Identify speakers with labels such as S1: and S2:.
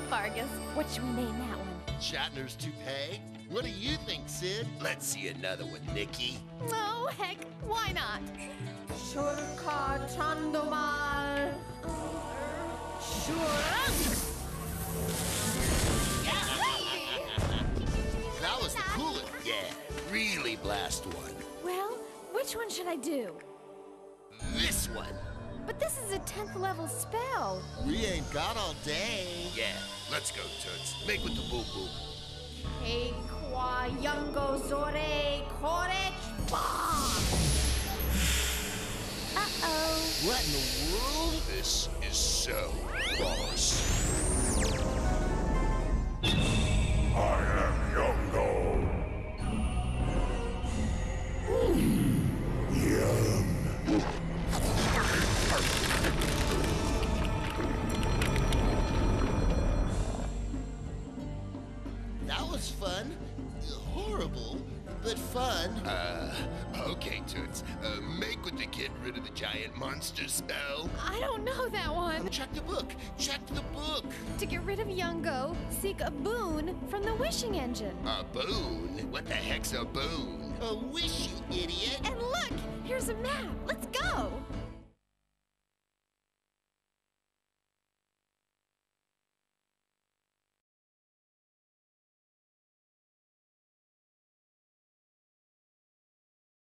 S1: Vargas. What should we name that one?
S2: Shatner's toupee? What do you think, Sid?
S3: Let's see another one, Nikki.
S1: Oh, heck, why not?
S4: Shurka Chandomal.
S2: That was the coolest.
S3: Yeah, really blast one.
S1: Well, which one should I do?
S3: This one.
S1: But this is a 10th level spell.
S2: We ain't got all day.
S3: Yeah, let's go, Toots. Make with the boo-boo.
S4: Equa Yungo Zore Korech Ba.
S1: Uh-oh.
S2: What in the world?
S3: This is so boss.
S5: I am Yongo. Yum.
S2: That was fun. Horrible, but fun.
S3: Okay, Toots. Make with the get rid of the giant monster spell.
S1: I don't know that one.
S2: Check the book. Check the book.
S1: To get rid of Yungo, seek a boon from the wishing engine.
S3: A boon? What the heck's a boon?
S2: A wish, you idiot.
S1: And look, here's a map. Let's go.